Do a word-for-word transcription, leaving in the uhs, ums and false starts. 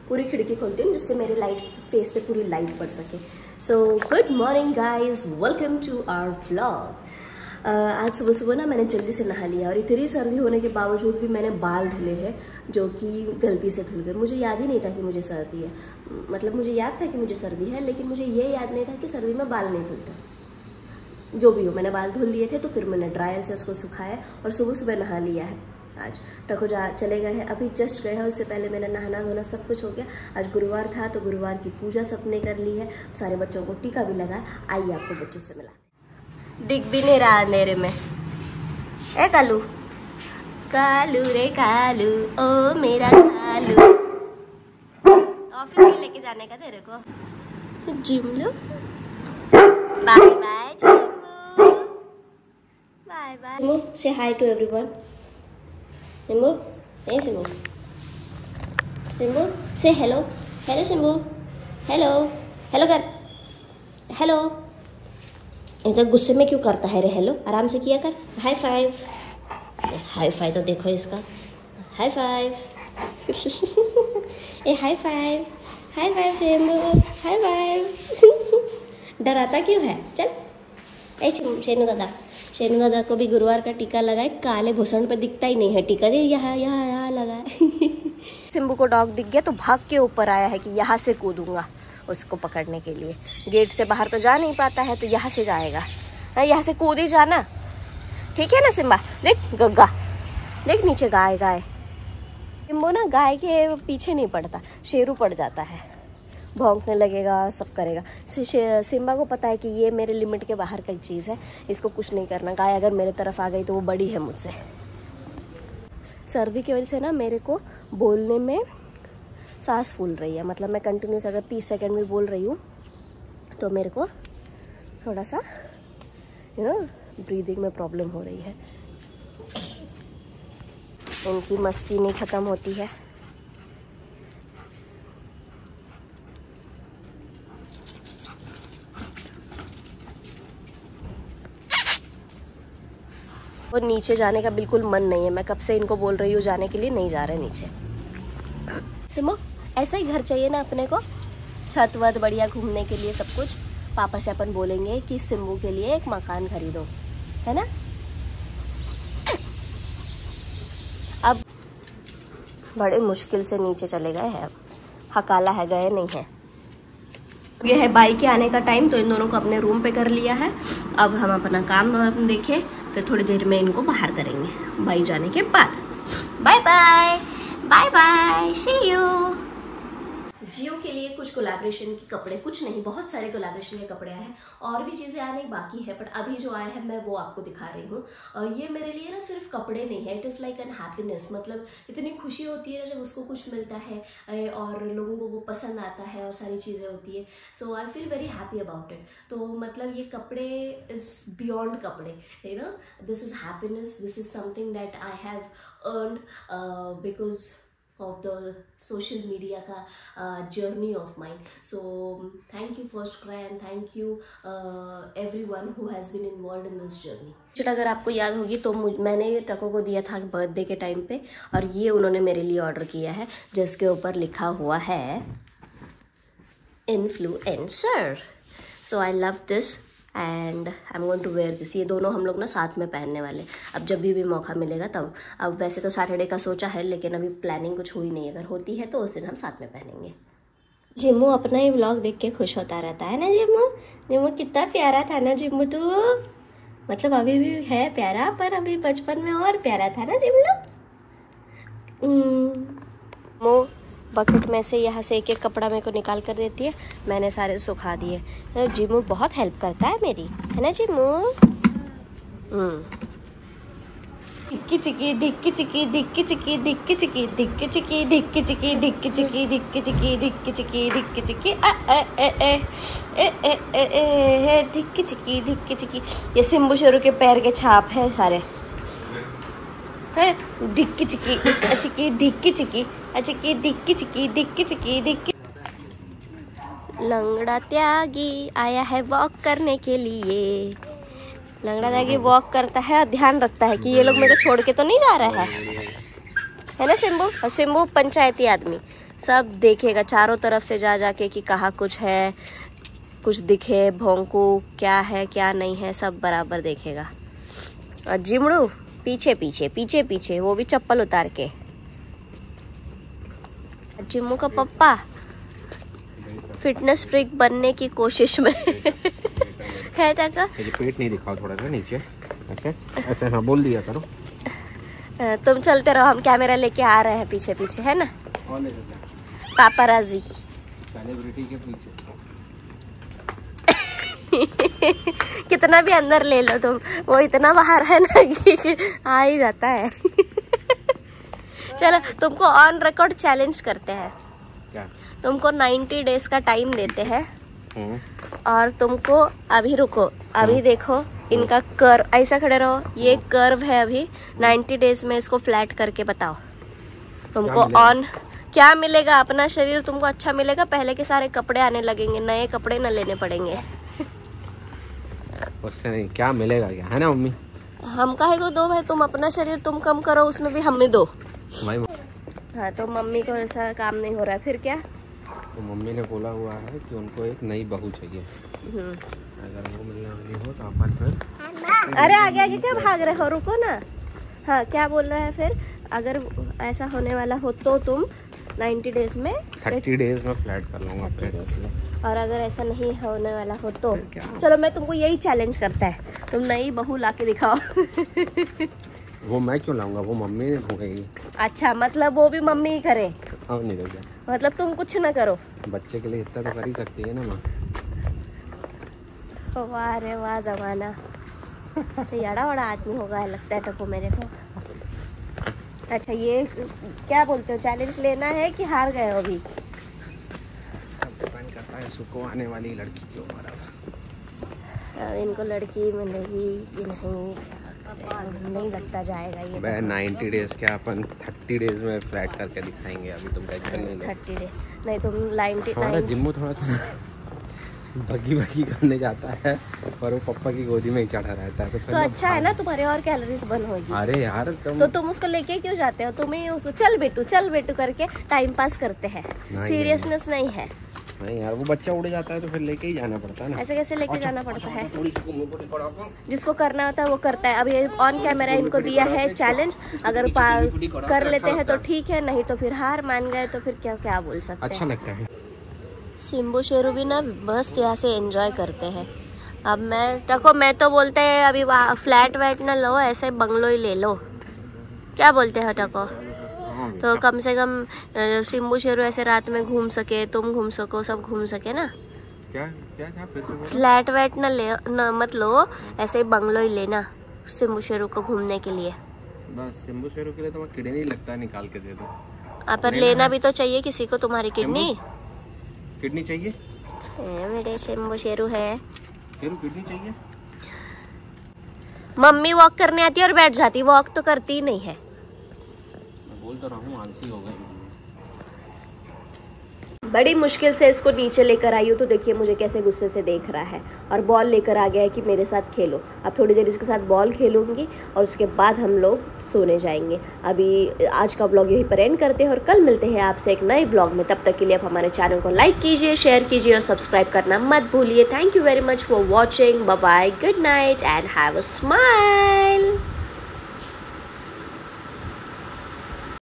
पूरी खिड़की खोलती हूँ जिससे मेरे लाइट फेस पे पूरी लाइट पड़ सके। So good morning guys, welcome to our vlog. आज सुबह सुबह ना मैंने जल्दी से नहा लिया और इतनी सर्दी होने के बावजूद भी मैंने बाल धुले हैं, जो कि गलती से धुल गए। मुझे याद ही नहीं था कि मुझे सर्दी है, मतलब मुझे याद था कि मुझे सर्दी है, लेकिन मुझे ये याद नहीं था कि सर्दी में बाल नहीं धुलते। जो भी हो, मैंने बाल धुल लिए थे तो फिर मैंने ड्रायर से उसको सुखाया और सुबह सुबह नहा लिया है। आज टको जा चले गए हैं, अभी जस्ट गए हैं, उससे पहले मैंने नहाना धोना सब कुछ हो गया। आज गुरुवार था तो गुरुवार की पूजा सबने कर ली है, सारे बच्चों को टीका भी लगा। आइए आपको बच्चों से मिला। दिख भी नहीं रहा अंधेरे में। ए कालू, कालू रे कालू, ओ मेरा कालू। ऑफिस में लेके जाने का तेरे को। Jimlu, bye bye Jimu, bye bye. Jimu से हाय टू एवरीवन। जिमू, ए सिमू, सिम्बू से hello, hello Simbu, hello, hello कर, हेलो। इधर गुस्से में क्यों करता है रे? हेलो आराम से किया कर। हाई फाइव, हाई फाइव तो देखो इसका, हाई फाइव। ए high five, high five Simbu, high five. डराता क्यों है? चल। ए शेनू दादा, शेनू दादा को भी गुरुवार का टीका लगाए। काले भूषण पे दिखता ही नहीं है टीका, जी यहाँ यहाँ यहाँ लगा है। सिम्बू को डॉग दिख गया तो भाग के ऊपर आया है कि यहाँ से कूदूंगा उसको पकड़ने के लिए। गेट से बाहर तो जा नहीं पाता है तो यहाँ से जाएगा, यहाँ से कूद ही जाना, ठीक है ना सिम्बा? देख गग्गा, देख नीचे गाय, गाय। सिम्बू ना गाय के पीछे नहीं पड़ता, शेरू पड़ जाता है, भौंकने लगेगा, सब करेगा। सिम्बा को पता है कि ये मेरे लिमिट के बाहर की चीज़ है, इसको कुछ नहीं करना। गाय अगर मेरे तरफ आ गई तो वो बड़ी है मुझसे। सर्दी की वजह से ना मेरे को बोलने में सांस फूल रही है, मतलब मैं कंटिन्यूस अगर तीस सेकंड में बोल रही हूँ तो मेरे को थोड़ा सा यू नो ब्रीदिंग में प्रॉब्लम हो रही है। इनकी मस्ती नहीं ख़त्म होती है। और नीचे जाने का बिल्कुल मन नहीं है, मैं कब से इनको बोल रही हूँ जाने के लिए, नहीं जा रहे नीचे। सिमो ऐसा ही घर चाहिए ना अपने को, छत वत बढ़िया घूमने के लिए सब कुछ। पापा से अपन बोलेंगे कि सिम्बू के लिए एक मकान खरीदो, है ना? अब बड़े मुश्किल से नीचे चले गए हैं, अब हकाला है, गए नहीं है। ये है बाई के आने का टाइम, तो इन दोनों को अपने रूम पे कर लिया है। अब हम अपना काम देखें, फिर थोड़ी देर में इनको बाहर करेंगे बाई जाने के बाद। Bye bye, bye bye, see you. जियो के लिए कुछ कोलैबोरेशन के कपड़े, कुछ नहीं बहुत सारे कोलैबोरेशन के कपड़े आए हैं, और भी चीज़ें आने बाकी है, बट अभी जो आए हैं मैं वो आपको दिखा रही हूँ। ये मेरे लिए ना सिर्फ कपड़े नहीं है, it is like an happiness, मतलब इतनी खुशी होती है जब उसको कुछ मिलता है और लोगों को वो पसंद आता है और सारी चीज़ें होती है। So I feel very happy about it. तो मतलब ये कपड़े इज़ बियॉन्ड कपड़े, you know, this is happiness, this is something that I have earned because of the social media का uh, journey of mine. So thank you first cry and thank you uh, everyone who has been involved in this journey. अगर आपको याद होगी तो मुझ मैंने ये टको को दिया था बर्थडे के टाइम पे, और ये उन्होंने मेरे लिए ऑर्डर किया है जिसके ऊपर लिखा हुआ है influencer. So I love this and I am going to wear this. ये दोनों हम लोग ना साथ में पहनने वाले, अब जब भी भी मौका मिलेगा तब। अब वैसे तो सैटरडे का सोचा है, लेकिन अभी प्लानिंग कुछ हुई नहीं, अगर होती है तो उस दिन हम साथ में पहनेंगे। जिम्मू अपना ही व्लॉग देख के खुश होता रहता है ना। जिम्मू, जिम्मू कितना प्यारा था ना जिम्मू, तू मतलब अभी भी है प्यारा, पर अभी बचपन में और प्यारा था ना जिम्मू। मो बकेट में से यहाँ से एक एक कपड़ा मेरे को निकाल कर देती है, मैंने सारे सुखा दिए। जिम्मू बहुत हेल्प करता है मेरी, है ना जिम्मू? धिक्की चिकी धिक्की चिकी धिक्की चिकी धिक्की चिकी धिक्की चिकी धिक्की चिकी धिक्की चिकी धिक्की चिकी धिक्की चिकी धिक्की चिकी धिक्की चिकी धिक्की चिकी। ये सिम्बू शेरू के पैर के छाप है सारे, है धिक्की चिकी चिकी धिक्की चिकी चिकी धिक्की चिकी धिक्की चिकी धिक्की। लंगड़ा त्यागी आया है वॉक करने के लिए। लंगड़ा त्यागी वॉक करता है और ध्यान रखता है कि ये लोग मेरे को छोड़ के तो नहीं जा रहा है, है ना सिम्बू? और सिम्बू पंचायती आदमी, सब देखेगा चारों तरफ से जा जाके कि कहाँ कुछ है, कुछ दिखे, भौंकू, क्या है क्या नहीं है, सब बराबर देखेगा। और जिमड़ू पीछे पीछे पीछे पीछे, वो भी चप्पल उतार के। जिम्मू का पप्पा फिटनेस फ्रीक बनने की कोशिश में है तक। पेट नहीं दिखाओ थोड़ा सा नीचे, ऐसे ऐसे हाँ बोल दिया करो। तुम चलते रहो, हम कैमरा लेके आ रहे हैं पीछे पीछे, है ना पापाराजी। सेलिब्रिटी के पीछे कितना भी अंदर ले लो तुम, वो इतना बाहर है ना कि आ ही जाता है। चलो तुमको ऑन रिकॉर्ड चैलेंज करते हैं। क्या? तुमको नाइन्टी डेज का टाइम देते हैं और तुमको अभी रुको, अभी देखो इनका कर्व, ऐसा खड़े रहो, ये कर्व है अभी, नाइन्टी डेज में इसको फ्लैट करके बताओ तुमको ऑन क्या मिलेगा। अपना शरीर तुमको अच्छा मिलेगा, पहले के सारे कपड़े आने लगेंगे, नए कपड़े न लेने पड़ेंगे। उससे नहीं क्या मिलेगा क्या, है ना मम्मी? हम काहे को दो भाई, तुम अपना शरीर तुम कम करो, उसमें भी हमें दो भाई। हाँ तो मम्मी को ऐसा काम नहीं हो रहा है, फिर क्या? तो मम्मी ने बोला हुआ है कि उनको एक नई बहू चाहिए, अगर वो मिलने वाली हो तो अपन फिर। अरे आगे आगे क्या भाग रहे हो, रुको ना। हाँ क्या बोल रहा है फिर? अगर ऐसा होने वाला हो तो तुम नाइन्टी डेज में थर्टी डेज में फ्लैट कर लूँगा फिर। और अगर ऐसा नहीं होने वाला हो तो चलो मैं तुमको यही चैलेंज करता है, तुम नई बहू ला के दिखाओ। वो मैं क्यों लाऊंगा, वो मम्मी ने भूखेगी। अच्छा मतलब वो भी मम्मी ही करे? अब नहीं कर, मतलब तुम कुछ ना करो, बच्चे के लिए इतना तो कर ही सकती है ना माँ। वाह रे वाह जमाना, तो बड़ा बड़ा आदमी होगा लगता है टप्पू मेरे को। अच्छा ये क्या बोलते हो, चैलेंज लेना है कि हार गए हो अभी? सब डिपेंड करता है सुको आने वाली लड़की के ऊपर। अब इनको लड़की मिलेगी कि नहीं, नहीं लगता जाएगा ये। मैं नाइन्टी डेज क्या अपन थर्टी डेज में फ्लैट करके दिखाएंगे, अभी तुम टेंशन नहीं लो। थर्टी डेज नहीं, तुम नाइन्टी हमारा जिम्मू थोड़ा सा बगी बगी करने जाता है और वो पप्पा की गोदी में ही चढ़ा रहता है, तो, तो अच्छा है ना, तुम्हारे और कैलोरीज बर्न होगी। अरे यार तुम... तो तुम उसको लेके क्यों जाते हो? तुम्हें उसको चल बेटू चल बेटू करके टाइम पास करते हैं, सीरियसनेस नहीं है। नहीं यार वो बच्चा उड़ जाता है तो फिर लेके ही जाना पड़ता है ना। ऐसे कैसे लेके जाना पड़ता है? जिसको करना होता है वो करता है। अभी ऑन कैमरा इनको दिया है चैलेंज, अगर कर लेते हैं तो ठीक है, नहीं तो फिर हार मान गए तो फिर क्या क्या बोल सकते हैं। अच्छा लगता है। सिम्बू शेरू भी ना मस्त यहाँ से एंजॉय करते हैं। अब मैं देखो, मैं तो बोलते हैं अभी फ्लैट वैट ना लो, ऐसे बंगलो ही ले लो, क्या बोलते हो टको? तो कम से कम सिम्बू शेरू ऐसे रात में घूम सके, तुम घूम सको, सब घूम सके ना। क्या क्या क्या फिर से फ्लैट वैट ना ले न, मत लो, ऐसे ही बंगलो ही लेना सिम्बू शेरू को घूमने के लिए। बस सिम्बू शेरू के लिए तो किडनी नहीं लगता है, निकाल के दे दो। आप पर लेना भी तो चाहिए किसी को तुम्हारी किडनी। किडनी चाहिए मेरे सिम्बू शेरू है, शेरू किडनी चाहिए। मम्मी वॉक करने आती है और बैठ जाती, वॉक तो करती ही नहीं है। मैं बोल तो रहा हूँ आलसी हो गई। बड़ी मुश्किल से इसको नीचे लेकर आई हूँ, तो देखिए मुझे कैसे गुस्से से देख रहा है और बॉल लेकर आ गया है कि मेरे साथ खेलो। अब थोड़ी देर इसके साथ बॉल खेलूंगी और उसके बाद हम लोग सोने जाएंगे। अभी आज का ब्लॉग यहीं पर एंड करते हैं और कल मिलते हैं आपसे एक नए ब्लॉग में। तब तक के लिए आप हमारे चैनल को लाइक कीजिए, शेयर कीजिए और सब्सक्राइब करना मत भूलिए। Thank you very much for watching, bye bye, good night and have a smile.